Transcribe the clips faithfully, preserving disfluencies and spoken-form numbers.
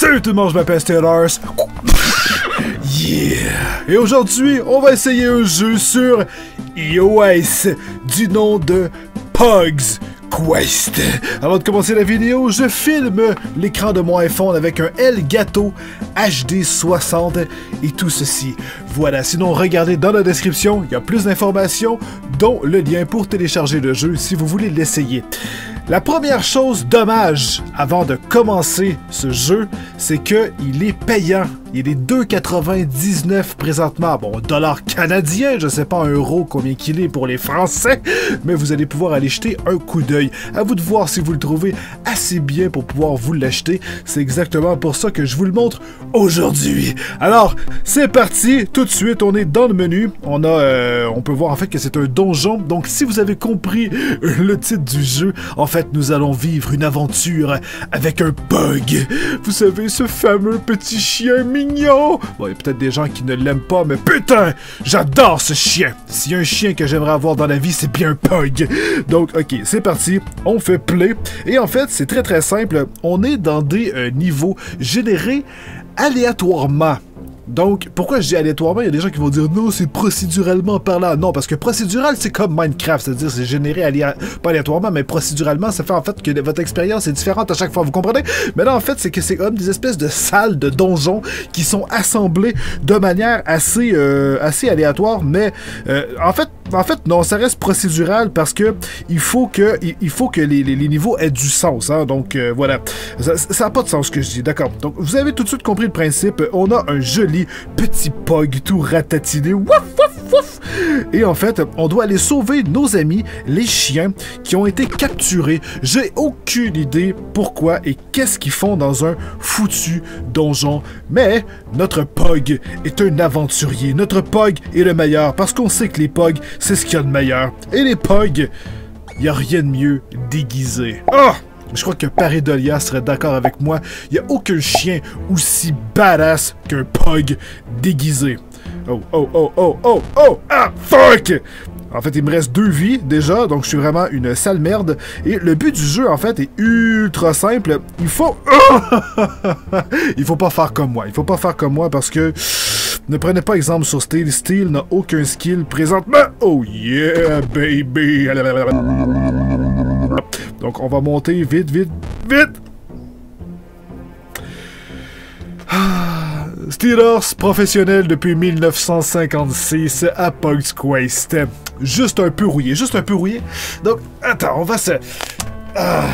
Salut tout le monde, je m'appelle Stellars. Yeah! Et aujourd'hui, on va essayer un jeu sur iOS du nom de Pugs Quest. Avant de commencer la vidéo, je filme l'écran de mon iPhone avec un Elgato H D soixante et tout ceci. Voilà, sinon regardez dans la description, il y a plus d'informations, dont le lien pour télécharger le jeu si vous voulez l'essayer. La première chose dommage avant de commencer ce jeu, c'est qu'il est payant. Il est deux quatre-vingt-dix-neuf présentement. Bon, dollar canadien, je sais pas en euros combien qu'il est pour les Français, mais vous allez pouvoir aller jeter un coup d'œil. À vous de voir si vous le trouvez assez bien pour pouvoir vous l'acheter. C'est exactement pour ça que je vous le montre aujourd'hui. Alors, c'est parti. Tout de suite, on est dans le menu. On a, euh, on peut voir en fait que c'est un donjon. Donc, si vous avez compris le titre du jeu, en fait, nous allons vivre une aventure avec un Pug. Vous savez, ce fameux petit chien mignon. Bon, il y a peut-être des gens qui ne l'aiment pas, mais putain, j'adore ce chien. S'il y a un chien que j'aimerais avoir dans la vie, c'est bien un Pug. Donc, ok, c'est parti. On fait play. Et en fait, c'est très très simple. On est dans des euh, niveaux générés aléatoirement. Donc, pourquoi je dis aléatoirement? Il y a des gens qui vont dire non, c'est procéduralement par là. Non, parce que procédural, c'est comme Minecraft, c'est-à-dire c'est généré aléa... pas aléatoirement, mais procéduralement, ça fait en fait que votre expérience est différente à chaque fois, vous comprenez? Mais là, en fait, c'est que c'est comme des espèces de salles, de donjons qui sont assemblées de manière assez, euh, assez aléatoire, mais euh, en fait, En fait, non, ça reste procédural parce que il faut que, il, il faut que les, les, les niveaux aient du sens, hein, donc euh, voilà. Ça n'a pas de sens ce que je dis, d'accord. Donc, vous avez tout de suite compris le principe. On a un joli petit Pug tout ratatiné. Wouf, wouf, wouf. Et en fait, on doit aller sauver nos amis, les chiens, qui ont été capturés. J'ai aucune idée pourquoi et qu'est-ce qu'ils font dans un foutu donjon. Mais notre Pug est un aventurier. Notre Pug est le meilleur parce qu'on sait que les Pugs, c'est ce qu'il y a de meilleur. Et les Pugs, il n'y a rien de mieux déguisé. Oh! Je crois que Pareidolia serait d'accord avec moi. Il n'y a aucun chien aussi badass qu'un Pug déguisé. Oh, oh, oh, oh, oh, oh! Ah, fuck! En fait, il me reste deux vies, déjà, donc je suis vraiment une sale merde. Et le but du jeu, en fait, est ultra simple. Il faut... il faut pas faire comme moi. Il faut pas faire comme moi parce que... Ne prenez pas exemple sur Steel. Steel n'a aucun skill présentement. Oh yeah, baby! Donc, on va monter vite, vite, vite! Steelers professionnel depuis mille neuf cent cinquante-six à Pugs Quest. Juste un peu rouillé, juste un peu rouillé. Donc, attends, on va se... Ah...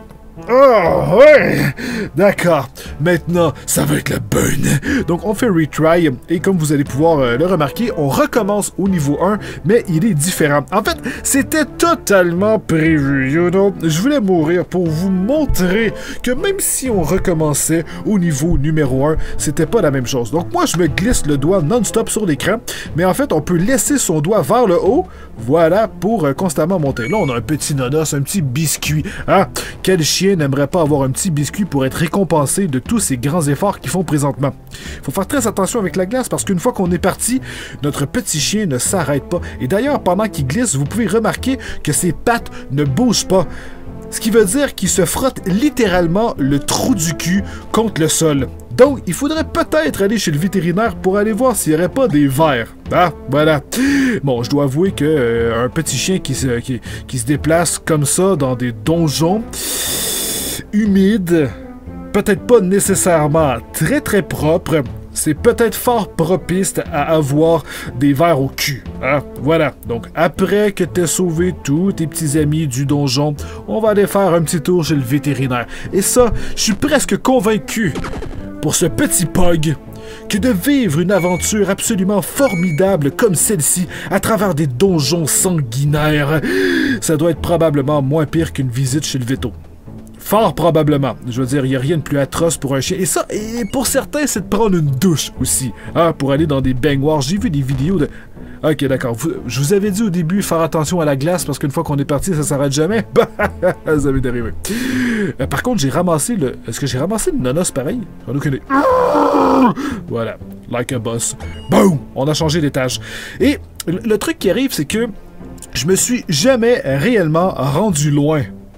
Oh, ouais! D'accord. Maintenant, ça va être la bonne. Donc, on fait retry. Et comme vous allez pouvoir euh, le remarquer, on recommence au niveau un, mais il est différent. En fait, c'était totalement prévu, you know? Je voulais mourir pour vous montrer que même si on recommençait au niveau numéro un, c'était pas la même chose. Donc, moi, je me glisse le doigt non-stop sur l'écran, mais en fait, on peut laisser son doigt vers le haut, voilà, pour euh, constamment monter. Là, on a un petit nonos, un petit biscuit. Hein? Quel chien n'aimerait pas avoir un petit biscuit pour être récompensé de tous ces grands efforts qu'ils font présentement. Il faut faire très attention avec la glace parce qu'une fois qu'on est parti, notre petit chien ne s'arrête pas. Et d'ailleurs, pendant qu'il glisse, vous pouvez remarquer que ses pattes ne bougent pas. Ce qui veut dire qu'il se frotte littéralement le trou du cul contre le sol. Donc, il faudrait peut-être aller chez le vétérinaire pour aller voir s'il n'y aurait pas des vers. Ah, voilà. Bon, je dois avouer que euh, un petit chien qui se, qui, qui se déplace comme ça dans des donjons humides, peut-être pas nécessairement très très propres, c'est peut-être fort propice à avoir des vers au cul. Hein? Voilà. Donc, après que t'aies sauvé tous tes petits amis du donjon, on va aller faire un petit tour chez le vétérinaire. Et ça, je suis presque convaincu, pour ce petit Pug, que de vivre une aventure absolument formidable comme celle-ci à travers des donjons sanguinaires, ça doit être probablement moins pire qu'une visite chez le véto. Fort probablement. Je veux dire, il n'y a rien de plus atroce pour un chien. Et ça, et pour certains, c'est de prendre une douche aussi. Hein, pour aller dans des baignoires. J'ai vu des vidéos de... Ok, d'accord. Je vous avais dit au début, faire attention à la glace, parce qu'une fois qu'on est parti, ça s'arrête jamais. Ça m'est arrivé. Euh, par contre, j'ai ramassé le... Est-ce que j'ai ramassé le nonos pareil? J'en ai aucune idée. Voilà. Like a boss. Boom! On a changé d'étage. Et le, le truc qui arrive, c'est que je me suis jamais réellement rendu loin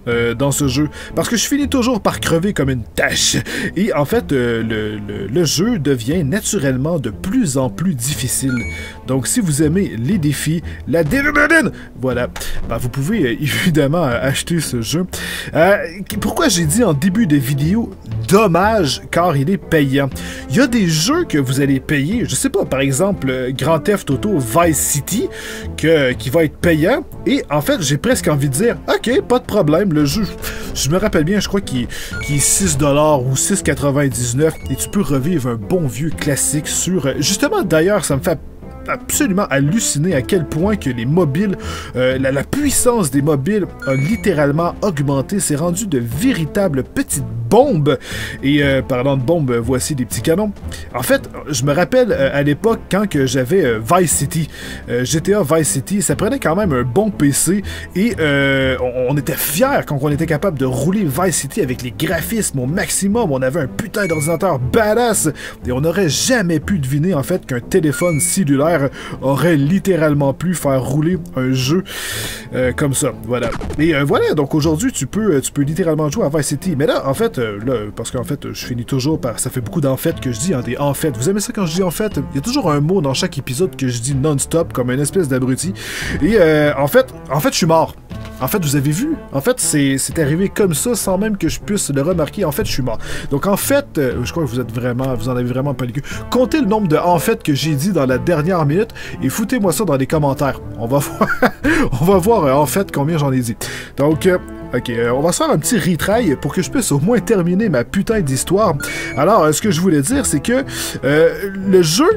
euh, dans ce jeu, parce que je finis toujours par crever comme une tâche. Et en fait, euh, le, le, le jeu devient naturellement de plus en plus difficile. Donc si vous aimez les défis, la dédédédédé, voilà, ben, vous pouvez euh, évidemment acheter ce jeu. Euh, pourquoi j'ai dit en début de vidéo dommage, car il est payant. Il y a des jeux que vous allez payer, je sais pas, par exemple Grand Theft Auto Vice City, que, qui va être payant, et en fait j'ai presque envie de dire, ok, pas de problème, le jeu, je me rappelle bien, je crois qu'il qu'il est six dollars ou six quatre-vingt-dix-neuf, et tu peux revivre un bon vieux classique sur, justement d'ailleurs ça me fait absolument halluciné à quel point que les mobiles, euh, la, la puissance des mobiles a littéralement augmenté, c'est rendu de véritables petites bombes. Et euh, parlant de bombes, voici des petits canons. En fait, je me rappelle euh, à l'époque quand que j'avais euh, Vice City, euh, G T A Vice City, ça prenait quand même un bon P C et euh, on, on était fiers quand on était capable de rouler Vice City avec les graphismes au maximum. On avait un putain d'ordinateur badass et on n'aurait jamais pu deviner en fait qu'un téléphone cellulaire aurait littéralement pu faire rouler un jeu euh, comme ça. Voilà. Et euh, voilà, donc aujourd'hui, tu peux, tu peux littéralement jouer à Vice City. Mais là, en fait, euh, là, parce qu'en fait, je finis toujours par... Ça fait beaucoup d'en fait que je dis, hein, des en fait. Vous aimez ça quand je dis en fait? Il y a toujours un mot dans chaque épisode que je dis non-stop, comme une espèce d'abruti. Et euh, en fait, en fait, je suis mort. En fait, vous avez vu? En fait, c'est arrivé comme ça, sans même que je puisse le remarquer. En fait, je suis mort. Donc, en fait, euh, je crois que vous êtes vraiment... Vous en avez vraiment pas le cul. Comptez le nombre de en fait que j'ai dit dans la dernière minute et foutez-moi ça dans les commentaires. On va voir, on va voir euh, en fait combien j'en ai dit. Donc... Euh, Ok, euh, on va se faire un petit retry pour que je puisse au moins terminer ma putain d'histoire. Alors, euh, ce que je voulais dire, c'est que euh, le jeu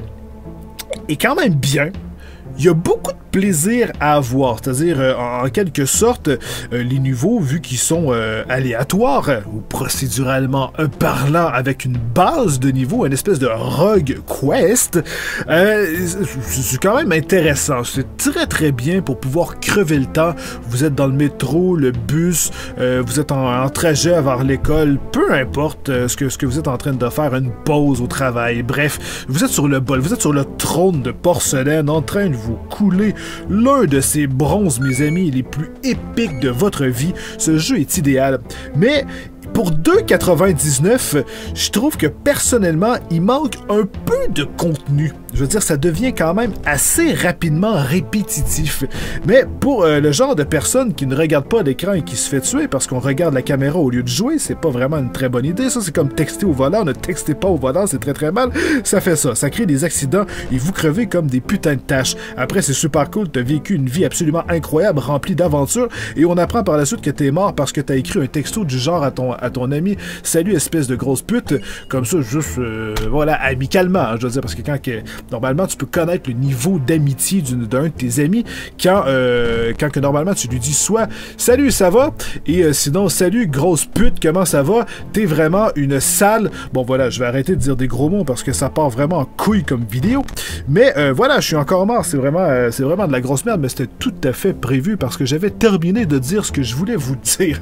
est quand même bien. Il y a beaucoup de plaisir à avoir, c'est-à-dire euh, en quelque sorte euh, les niveaux, vu qu'ils sont euh, aléatoires euh, ou procéduralement euh, parlant avec une base de niveau, une espèce de rogue quest, euh, c'est quand même intéressant. C'est très très bien pour pouvoir crever le temps. Vous êtes dans le métro, le bus, euh, vous êtes en, en trajet vers l'école, peu importe euh, ce, que, ce que vous êtes en train de faire, une pause au travail, bref, vous êtes sur le bol, vous êtes sur le trône de porcelaine en train de vous couler l'un de ces bronzes, mes amis, les plus épiques de votre vie. Ce jeu est idéal. Mais pour deux quatre-vingt-dix-neuf, je trouve que personnellement, il manque un peu de contenu. Je veux dire, ça devient quand même assez rapidement répétitif. Mais pour euh, le genre de personne qui ne regarde pas l'écran et qui se fait tuer parce qu'on regarde la caméra au lieu de jouer, c'est pas vraiment une très bonne idée. Ça, c'est comme texter au volant. Ne textez pas au volant, c'est très très mal. Ça fait ça. Ça crée des accidents et vous crevez comme des putains de tâches. Après, c'est super cool. T'as vécu une vie absolument incroyable, remplie d'aventures, et on apprend par la suite que t'es mort parce que t'as écrit un texto du genre à ton, à ton ami. Salut, espèce de grosse pute. Comme ça, juste, euh, voilà, amicalement, hein, je veux dire, parce que quand que, normalement, tu peux connaître le niveau d'amitié d'un de tes amis quand, euh, quand que normalement tu lui dis soit salut, ça va, et euh, sinon salut, grosse pute, comment ça va, t'es vraiment une sale. Bon, voilà, je vais arrêter de dire des gros mots parce que ça part vraiment en couille comme vidéo. Mais euh, voilà, je suis encore mort, c'est vraiment, euh, c'est vraiment de la grosse merde, mais c'était tout à fait prévu parce que j'avais terminé de dire ce que je voulais vous dire.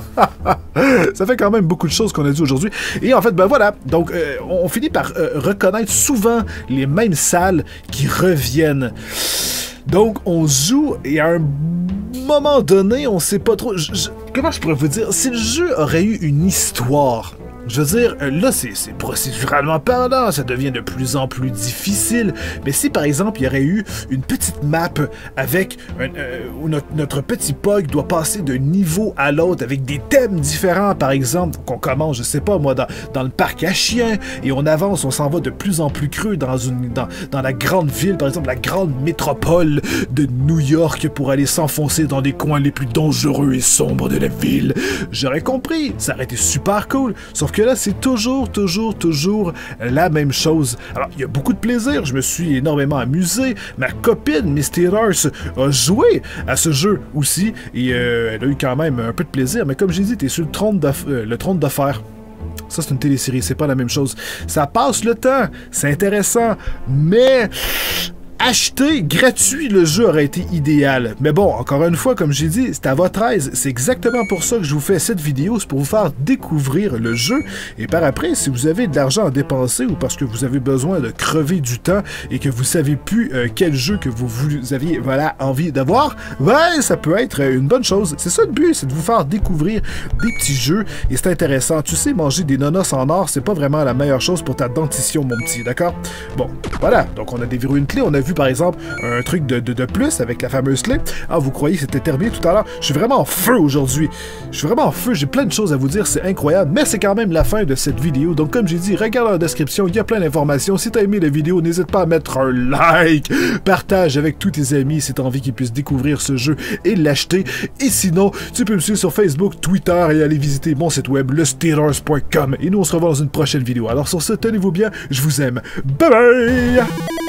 Ça fait quand même beaucoup de choses qu'on a dit aujourd'hui. Et en fait, ben voilà, donc euh, on finit par euh, reconnaître souvent les mêmes salles qui reviennent. Donc on joue et à un moment donné, on sait pas trop... Je, je, comment je pourrais vous dire? Si le jeu aurait eu une histoire... Je veux dire, là, c'est procéduralement parlant, ça devient de plus en plus difficile. Mais si, par exemple, il y aurait eu une petite map avec un, euh, où notre, notre petit Pog doit passer d'un niveau à l'autre avec des thèmes différents, par exemple, qu'on commence, je sais pas, moi, dans, dans le parc à chiens, et on avance, on s'en va de plus en plus creux dans, une, dans, dans la grande ville, par exemple, la grande métropole de New York, pour aller s'enfoncer dans les coins les plus dangereux et sombres de la ville. J'aurais compris, ça aurait été super cool, sauf que que là, c'est toujours, toujours, toujours la même chose. Alors, il y a beaucoup de plaisir, je me suis énormément amusé. Ma copine, Misty Rars, a joué à ce jeu aussi, et euh, elle a eu quand même un peu de plaisir, mais comme j'ai dit, t'es sur le trône euh, le trône d'affaires. Ça, c'est une télésérie, c'est pas la même chose. Ça passe le temps, c'est intéressant, mais... acheter gratuit le jeu aurait été idéal. Mais bon, encore une fois, comme j'ai dit, c'est à votre aise. C'est exactement pour ça que je vous fais cette vidéo, c'est pour vous faire découvrir le jeu. Et par après, si vous avez de l'argent à dépenser ou parce que vous avez besoin de crever du temps et que vous savez plus euh, quel jeu que vous, vous aviez voilà, envie d'avoir, ben ça peut être une bonne chose. C'est ça le but, c'est de vous faire découvrir des petits jeux et c'est intéressant. Tu sais, manger des nonos en or, c'est pas vraiment la meilleure chose pour ta dentition, mon petit, d'accord? Bon, voilà, donc on a déverrouillé une clé, on a vu par exemple un truc de, de, de plus avec la fameuse clé. Ah, vous croyez que c'était terminé tout à l'heure? Je suis vraiment en feu aujourd'hui. Je suis vraiment en feu, j'ai plein de choses à vous dire, c'est incroyable, mais c'est quand même la fin de cette vidéo. Donc comme j'ai dit, regarde dans la description, il y a plein d'informations. Si t'as aimé la vidéo, n'hésite pas à mettre un like, partage avec tous tes amis si t'as envie qu'ils puissent découvrir ce jeu et l'acheter. Et sinon, tu peux me suivre sur Facebook, Twitter et aller visiter mon site web, le steelers point com. Et nous, on se revoit dans une prochaine vidéo. Alors sur ce, tenez-vous bien, je vous aime. Bye bye!